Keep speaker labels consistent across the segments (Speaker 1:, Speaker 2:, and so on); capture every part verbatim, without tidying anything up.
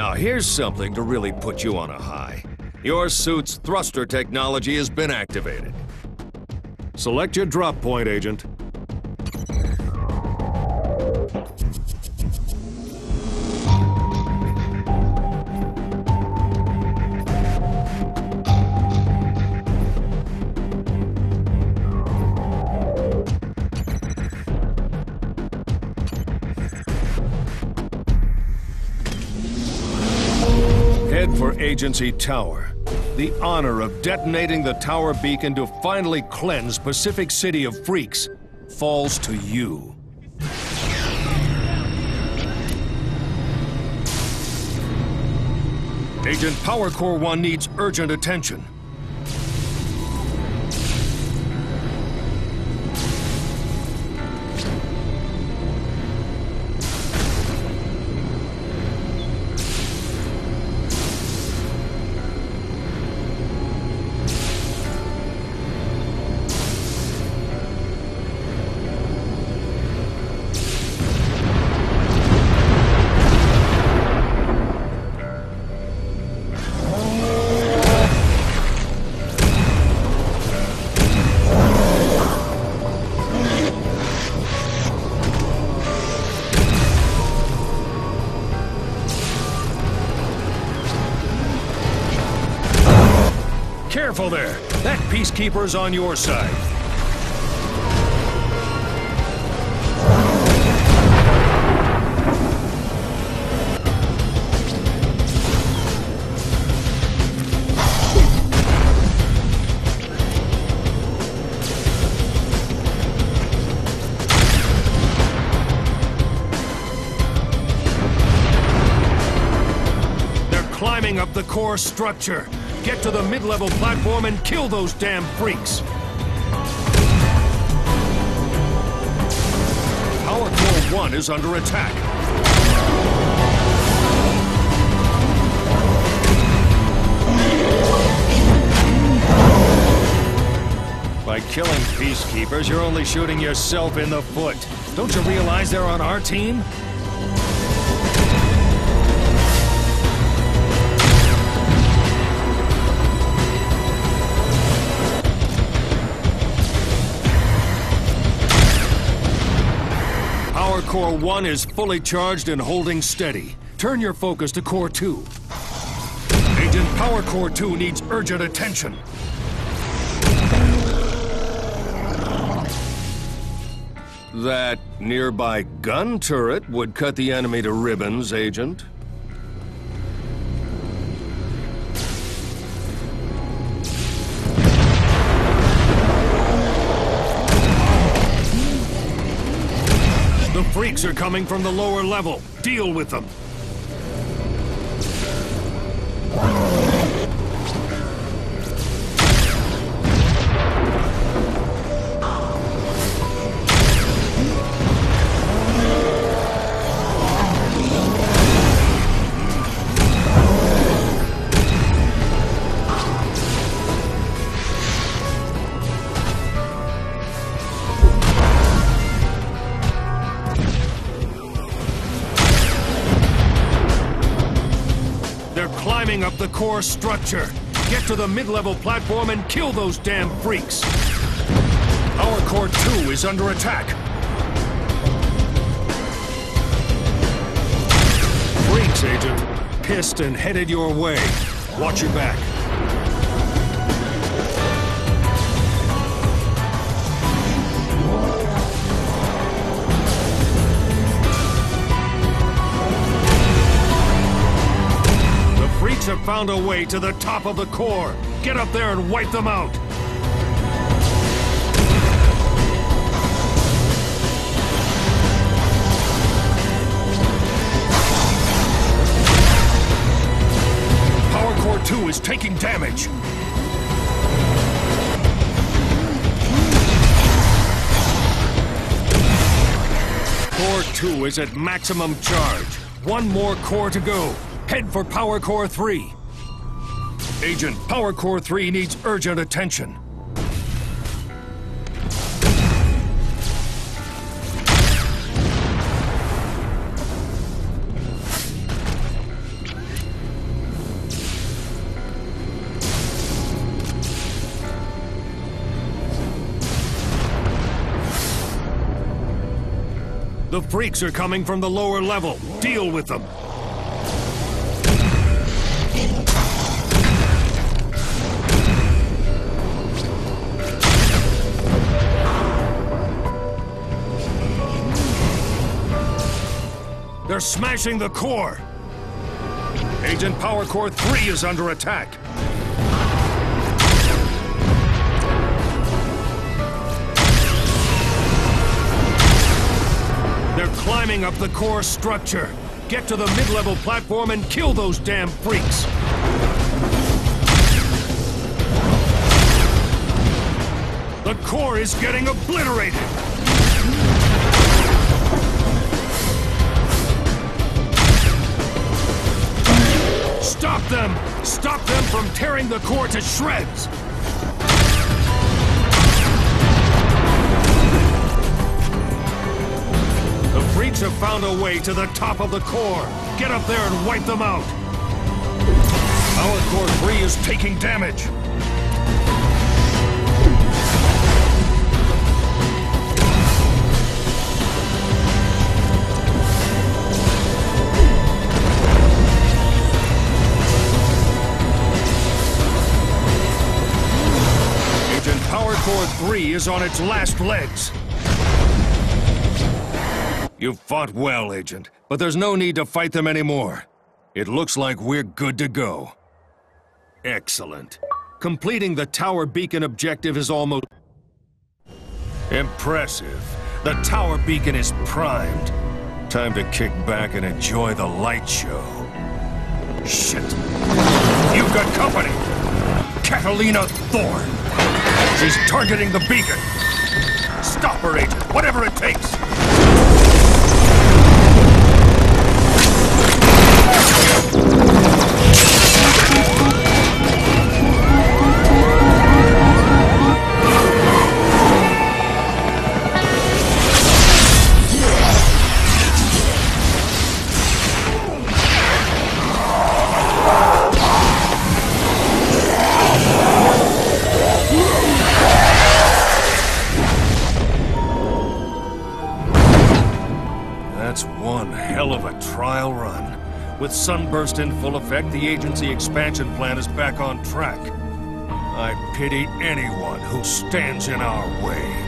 Speaker 1: Now, here's something to really put you on a high. Your suit's thruster technology has been activated.
Speaker 2: Select your drop point, Agent.
Speaker 1: Head for Agency Tower. The honor of detonating the tower beacon to finally cleanse Pacific City of freaks falls to you. Agent Power Core one needs urgent attention. Careful there! That Peacekeeper's on your side. They're climbing up the core structure. Get to the mid-level platform and kill those damn freaks! Power Core one is under attack. By killing Peacekeepers, you're only shooting yourself in the foot. Don't you realize they're on our team? Core one is fully charged and holding steady. Turn your focus to Core two. Agent Power Core two needs urgent attention. That nearby gun turret would cut the enemy to ribbons, Agent. The freaks are coming from the lower level. Deal with them. Climbing up the core structure. Get to the mid-level platform and kill those damn freaks. Our Core two is under attack. Freaks, Agent. Pissed and headed your way. Watch your back. Have found a way to the top of the core. Get up there and wipe them out. Power Core two is taking damage. Core two is at maximum charge. One more core to go. Head for Power Core three. Agent, Power Core three needs urgent attention. The freaks are coming from the lower level. Deal with them. They're smashing the core. Agent Power Core three is under attack. They're climbing up the core structure. Get to the mid-level platform and kill those damn freaks. The core is getting obliterated. Stop them! Stop them from tearing the core to shreds! The freaks have found a way to the top of the core. Get up there and wipe them out. Power Core three is taking damage. Power Core three is on its last legs. You fought well, Agent, but there's no need to fight them anymore. It looks like we're good to go. Excellent. Completing the tower beacon objective is almost... Impressive. The tower beacon is primed. Time to kick back and enjoy the light show. Shit. You've got company! Catalina Thorne! She's targeting the beacon! Stop her, Agent! Whatever it takes! That's one hell of a trial run. With Sunburst in full effect, the agency expansion plan is back on track. I pity anyone who stands in our way.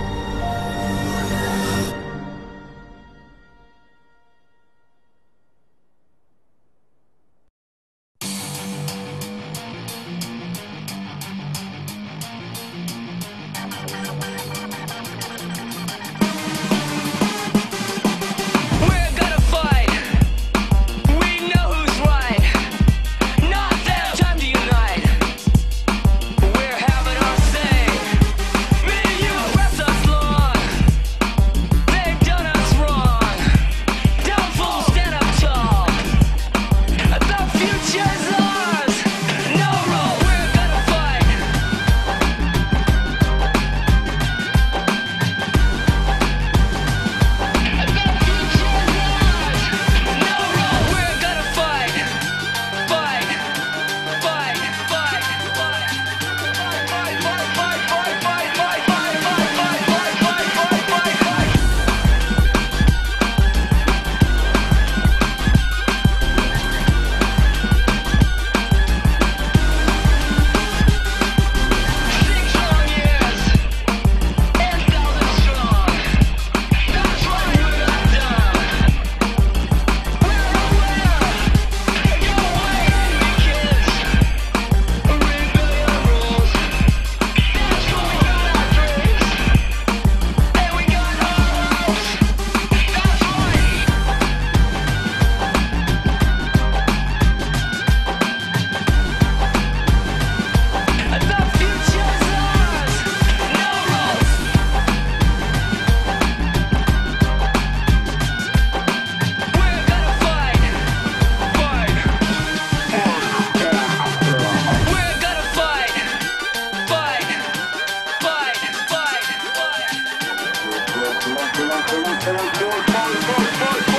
Speaker 3: Fight, fight, fight, fight, fight, fight, fight, fight.